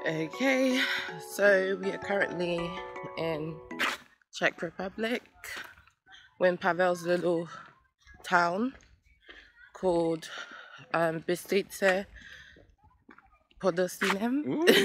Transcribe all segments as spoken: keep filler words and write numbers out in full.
Okay, so we are currently in Czech Republic. We're in Pavel's little town called um, Bystrica pod Hostinem.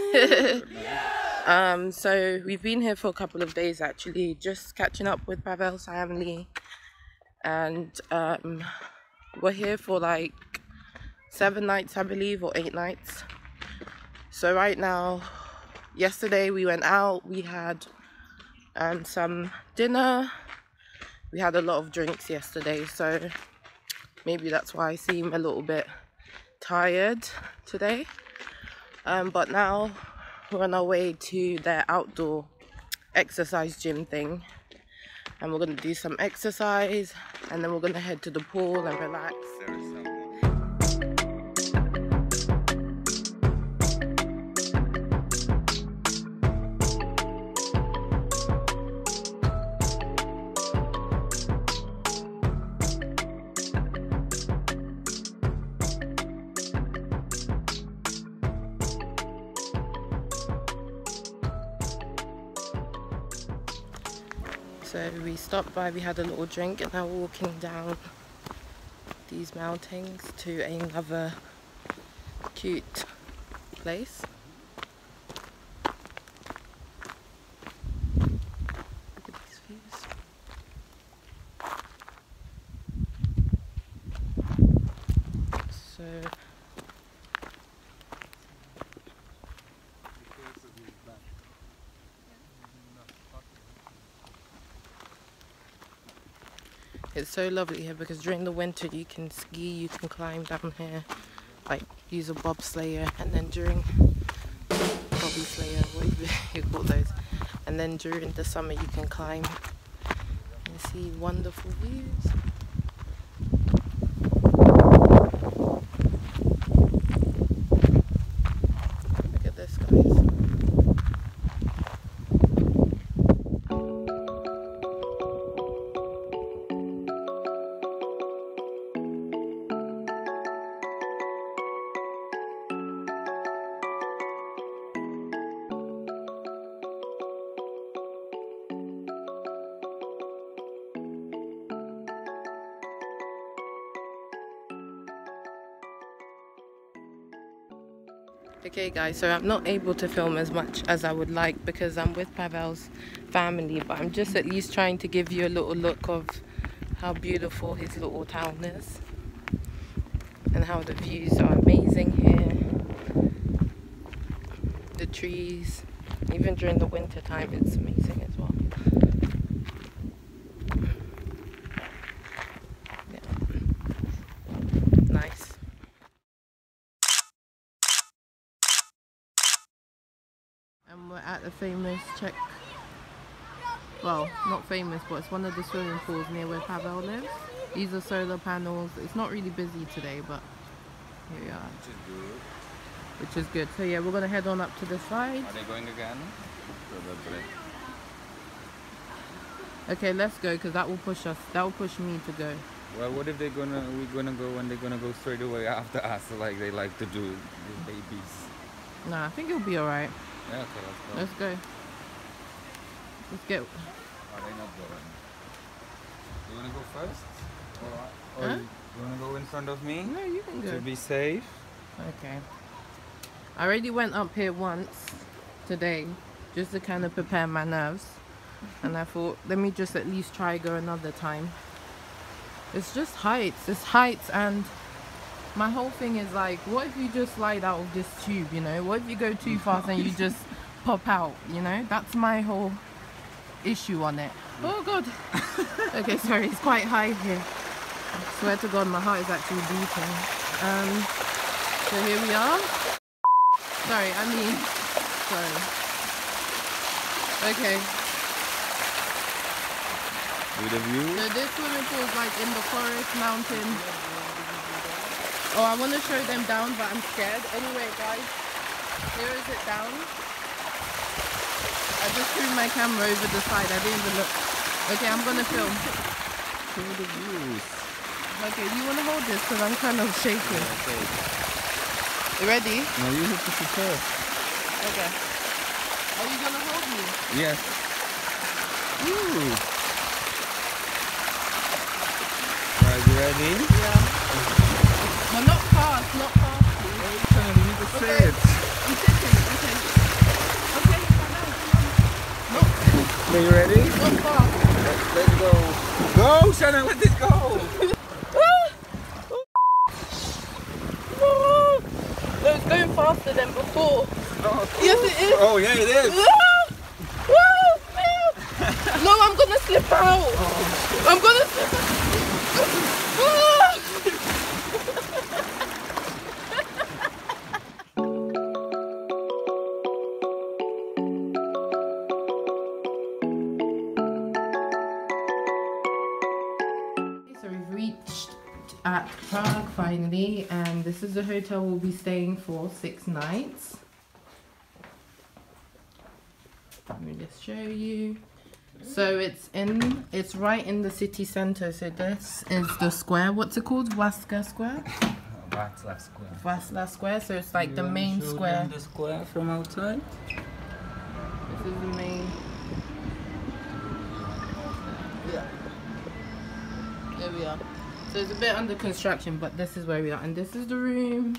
um, so we've been here for a couple of days actually, just catching up with Pavel's family, and um, we're here for like seven nights I believe, or eight nights. So right now, yesterday we went out, we had um, some dinner, we had a lot of drinks yesterday, so maybe that's why I seem a little bit tired today. Um, but now we're on our way to their outdoor exercise gym thing, and we're going to do some exercise, and then we're going to head to the pool and relax. So we stopped by, we had a little drink, and now we're walking down these mountains to another cute place. Look at these views. So it's so lovely here because during the winter you can ski, you can climb down here, like use a bobsleigh, and then during bobby slayer, what do you call those? And then during the summer you can climb and see wonderful views. Look at this, guys. Okay guys, so I'm not able to film as much as I would like because I'm with Pavel's family, but I'm just at least trying to give you a little look of how beautiful his little town is and how the views are amazing here. The trees, even during the winter time, it's amazing as well. And we're at the famous Czech, well, not famous, but it's one of the swimming pools near where Pavel lives. These are solar panels. It's not really busy today, but here we are. Which is good. Which is good. So yeah, we're going to head on up to the side. Are they going again? Okay, let's go, because that will push us. That will push me to go. Well, what if they're gonna we're gonna go and they're gonna go straight away after us, like they like to do with babies? Nah, I think it'll be alright. Yeah, okay, let's go. Let's go. Let's go. Are they not going? You wanna go first? Or, or huh? you, you wanna go in front of me? No, you can go. To be safe? Okay. I already went up here once today, just to kind of prepare my nerves. And I thought, let me just at least try go another time. It's just heights. It's heights, and my whole thing is like, what if you just slide out of this tube, you know? What if you go too fast and you just pop out, you know? That's my whole issue on it. Oh God. Okay, sorry, it's quite high here. I swear to God, my heart is actually beating. Um, so here we are. Sorry, I mean, sorry. Okay. With a view? So this swimming pool is like in the forest, mountain. Oh, I want to show them down, but I'm scared. Anyway, guys, here is it down. I just threw my camera over the side. I didn't even look. Okay, I'm going to film. Show the views. Okay, do you want to hold this? Because I'm kind of shaking. Okay. You ready? No, you have to sit first. Okay. Are you gonna hold me? Yes. Ooh. Are you ready? Yeah. But not fast, not fast. Wait, Shanel, you need to Okay. sit. I'm sitting. Okay. Okay. Not, Are you ready? not fast. Let's, let's go. Go, Shanel, let it go. No, it's going faster than before. Oh. Yes, it is. Oh, yeah, it is. No, I'm gonna slip out. I'm gonna slip out. So we've reached at Prague finally, and this is the hotel we'll be staying for six nights. Let me just show you. So it's in, it's right in the city center. So this is the square. What's it called? Vaska Square? Václav Square. Vaska Square. So it's like You the wanna main show square. them the square from outside? This is the main. Yeah. There we are. So it's a bit under construction, but this is where we are. And this is the room.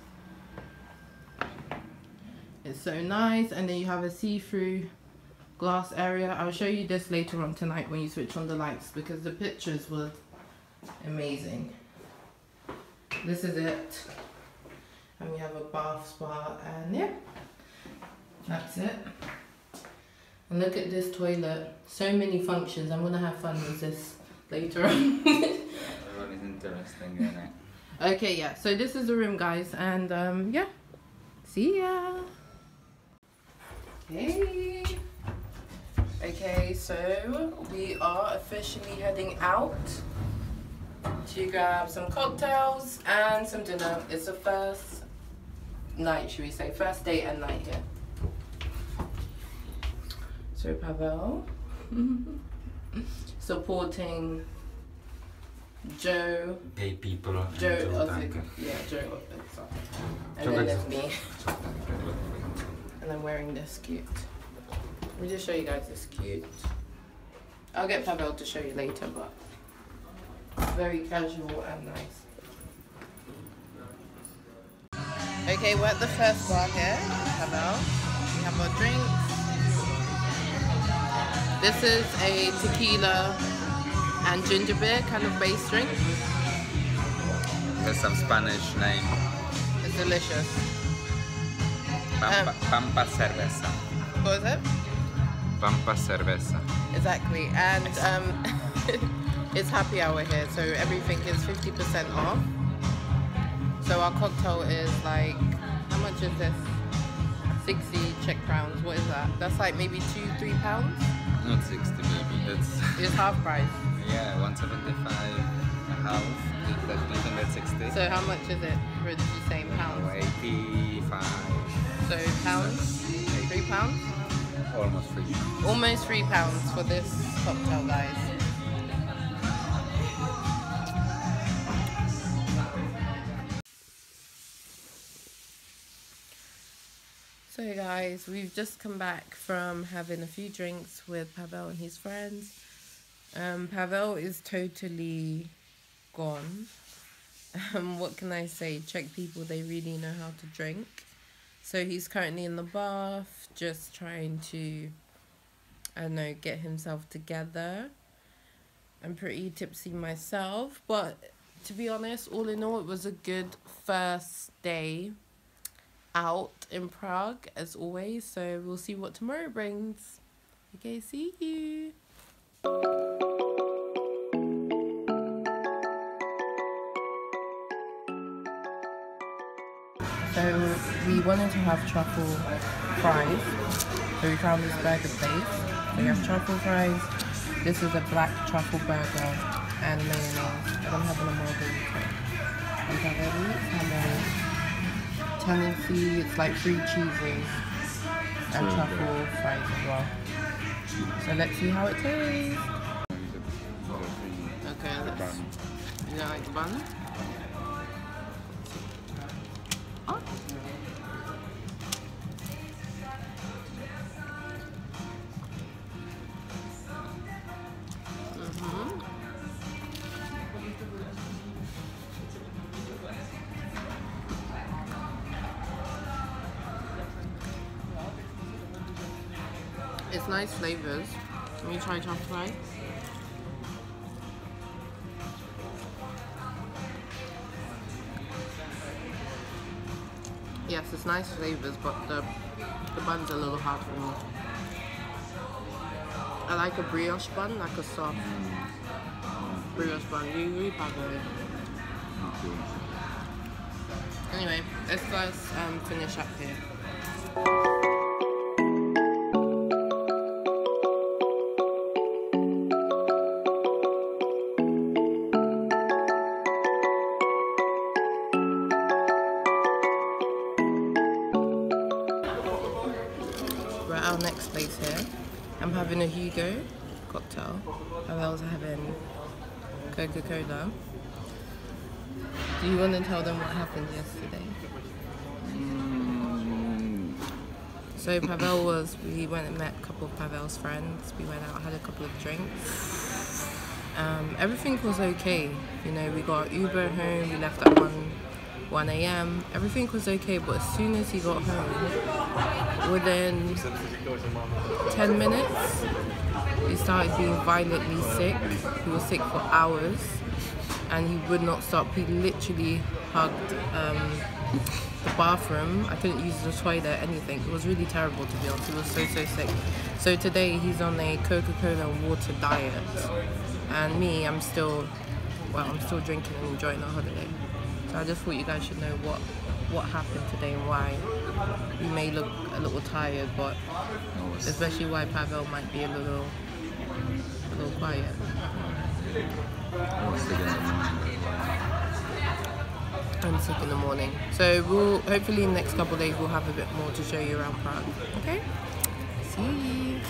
It's so nice. And then you have a see-through glass area. I'll show you this later on tonight when you switch on the lights, because the pictures were amazing. This is it. And we have a bath, spa, and yeah, that's it. And look at this toilet. So many functions. I'm gonna have fun with this later on. Everyone is interesting, isn't it? Okay, yeah. So this is the room, guys, and um, yeah. See ya. Hey. Okay, so we are officially heading out to grab some cocktails and some dinner. It's the first night, should we say, first day and night here. So Pavel supporting Joe. Gay people. Joe, Ozzy, yeah, Joe. Sorry. And then there's me. And I'm wearing this cute. Let me just show you guys this cute. I'll get Pavel to show you later, but very casual and nice. Okay, we're at the first bar here, Pavel. We have our drinks. This is a tequila and ginger beer kind of base drink. There's some Spanish name. It's delicious. Pampa, Um, Pampa Cerveza. What was it? Pampa Cerveza. Exactly, and um, it's happy hour here, so everything is fifty percent off. So our cocktail is like, how much is this? sixty Czech crowns. What is that? That's like maybe two, three pounds. Not sixty, baby. That's It's half price. yeah, one seventy-five a half. That isn't that sixty? So how much is it? For the same pounds? eighty-five. So pounds? Three pounds? Almost free. Almost three pounds for this cocktail, guys. So guys, we've just come back from having a few drinks with Pavel and his friends. Um, Pavel is totally gone. Um, what can I say? Czech people, they really know how to drink. So he's currently in the bath, just trying to, I don't know, get himself together. I'm pretty tipsy myself, but to be honest, all in all, it was a good first day out in Prague, as always. So we'll see what tomorrow brings. Okay, see you. So we wanted to have truffle fries, so we found this burger place. So we have truffle fries. This is a black truffle burger and mayonnaise. And I'm having a margarita. We have a Tennessee. It's like three cheeses and truffle fries as well. So let's see how it tastes. Okay, let's. You don't like the bun? Oh. It's nice flavors. Let me try truffle fries. Yes, it's nice flavors, but the the bun's a little hard for me. I like a brioche bun, like a soft brioche bun. You agree, Pablo? Anyway, let's guys um, finish up here. We're at our next place here. I'm having a Hugo cocktail. Pavel's having Coca-Cola. Do you want to tell them what happened yesterday? Mm. So Pavel was, we went and met a couple of Pavel's friends. We went out, had a couple of drinks. Um, everything was okay. You know, we got Uber home, we left at one a m Everything was okay, but as soon as he got home, within ten minutes, he started being violently sick. He was sick for hours. And he would not stop. He literally hugged um, the bathroom. I couldn't use the toilet, anything. It was really terrible, to be honest. He was so, so sick. So today he's on a Coca-Cola and water diet. And me, I'm still, well, I'm still drinking and enjoying our holiday. So I just thought you guys should know what, what happened today and why we may look a little tired, but especially why Pavel might be a little, a little quiet. I'm sick in the morning. I'm sick in the morning. So we'll hopefully in the next couple of days we'll have a bit more to show you around Prague. Okay? See you.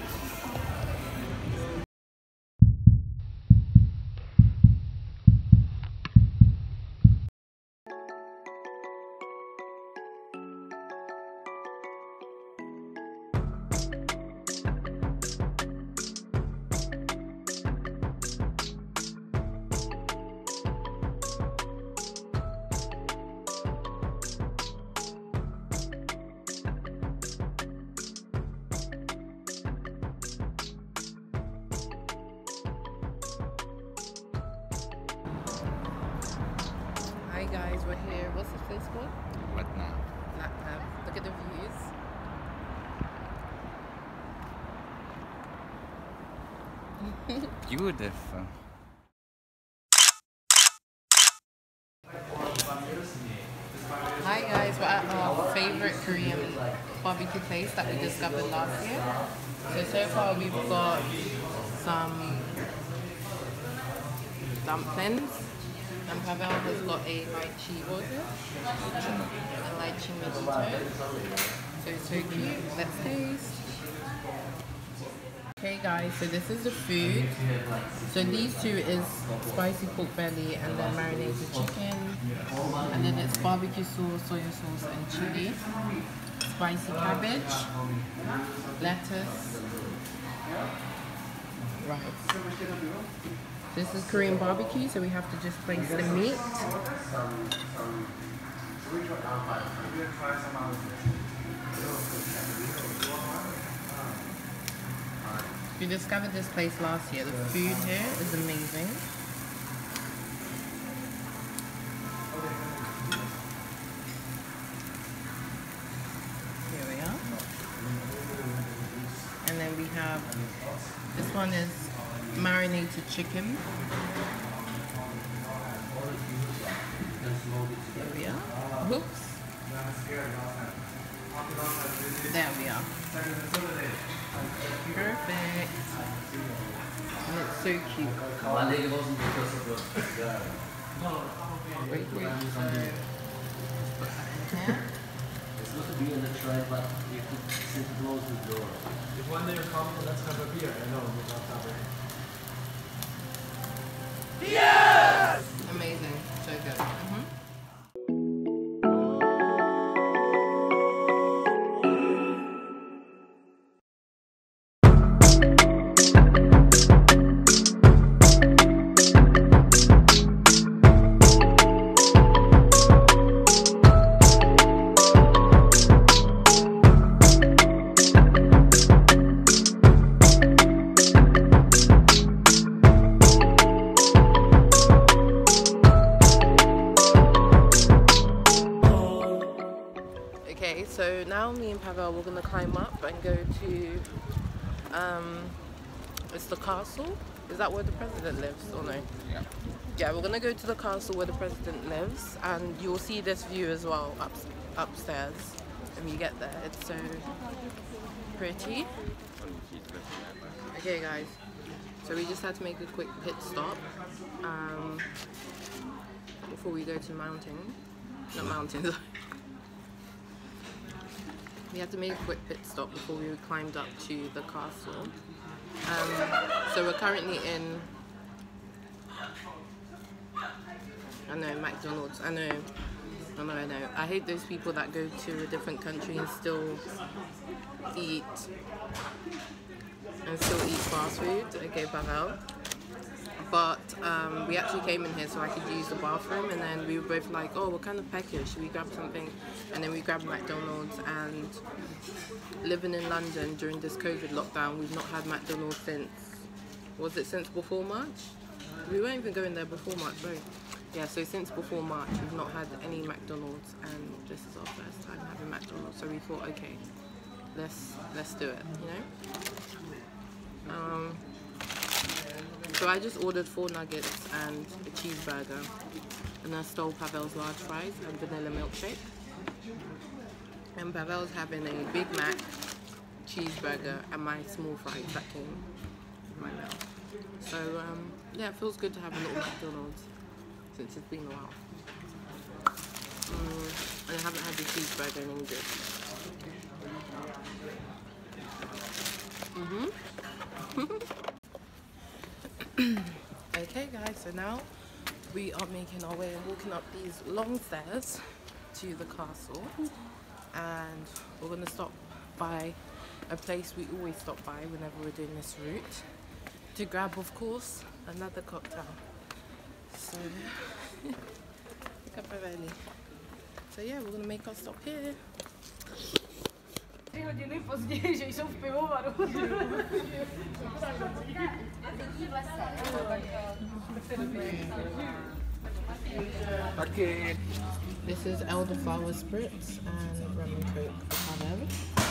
Hi guys, we're here. What's this place called? What now? Laptop. Look at the views. Beautiful. Hi guys, we're at our favorite Korean barbecue place that we discovered last year. So, so far we've got some dumplings. And Pavel has got a lychee order. A lychee mojito. So, so cute. Let's taste. Okay guys, so this is the food. So these two is spicy pork belly and then marinated chicken. And then it's barbecue sauce, soy sauce and chili. Spicy cabbage. Lettuce. Rice. This is Korean barbecue, so we have to just place the meat. We discovered this place last year. The food here is amazing. Here we are. And then we have, this one is marinated chicken. There we are. Oops. There we are. Perfect. And it's so cute. Wait, wait. Yeah. It's supposed to be in the tray, but you could sit close the door. If one day you come, let's have a beer. I know, without having. Yes! Amazing. So good. Mm-hmm. Pavel, we're gonna climb up and go to um, it's the castle. Is that where the president lives or no? Yeah. Yeah, we're gonna go to the castle where the president lives, and you'll see this view as well up upstairs when you get there. It's so pretty. Okay, guys. So we just had to make a quick pit stop um, before we go to mountain. Not mountains. We had to make a quick pit stop before we climbed up to the castle. Um, so we're currently in, I know, McDonald's. I know, I know, I know. I hate those people that go to a different country and still eat and still eat fast food. Okay, Pavel. But um, we actually came in here so I could use the bathroom, and then we were both like, oh, we're kind of peckish, should we grab something? And then we grabbed McDonald's, and living in London during this COVID lockdown, we've not had McDonald's since, was it since before March? We weren't even going there before March, right? Yeah, so since before March, we've not had any McDonald's, and this is our first time having McDonald's, so we thought, okay, let's, let's do it, you know? Um, So I just ordered four nuggets and a cheeseburger, and I stole Pavel's large fries and vanilla milkshake. And Pavel's having a Big Mac, cheeseburger, and my small fries that came in my mouth. So um, yeah, it feels good to have a little McDonald's since it's been a while. Mm, and I haven't had the cheeseburger in ages. Mhm. Okay guys, so now we are making our way and walking up these long stairs to the castle, and we're going to stop by a place we always stop by whenever we're doing this route to grab, of course, another cocktail. So look up early. So yeah, we're going to make our stop here. Tři hodiny později, že jsou v pivovaru. Taky. This is elderflower spritz and rum and coke for Pavel.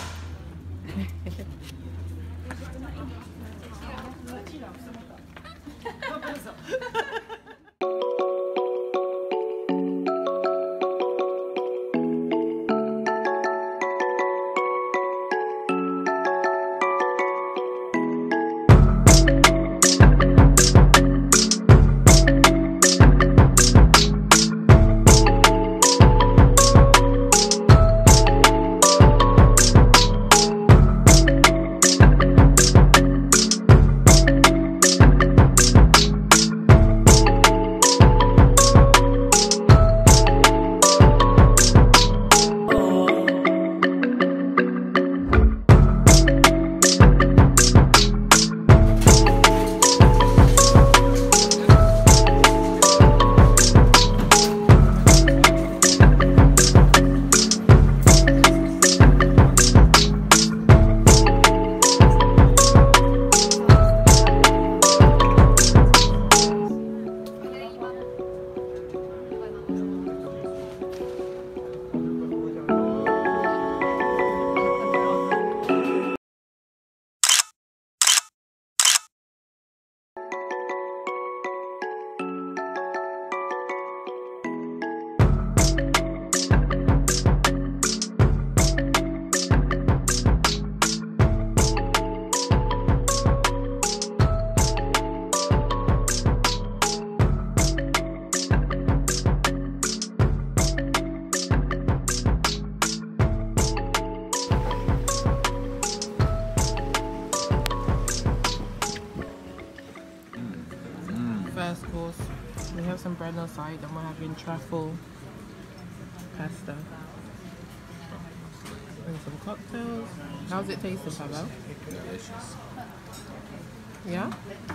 First course, we have some bread on the side, and we're having truffle pasta and some cocktails. How's it tasting, Pavel? Delicious. Yeah?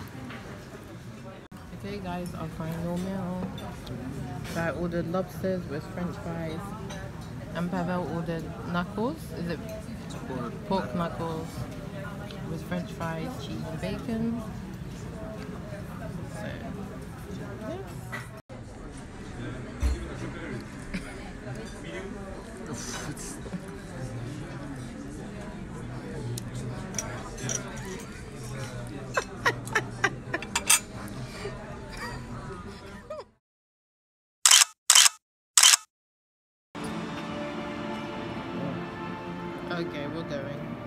Okay guys, our final meal. So I ordered lobsters with french fries, and Pavel ordered knuckles. Is it Pork. pork knuckles with french fries, cheese and bacon? So, yeah. going.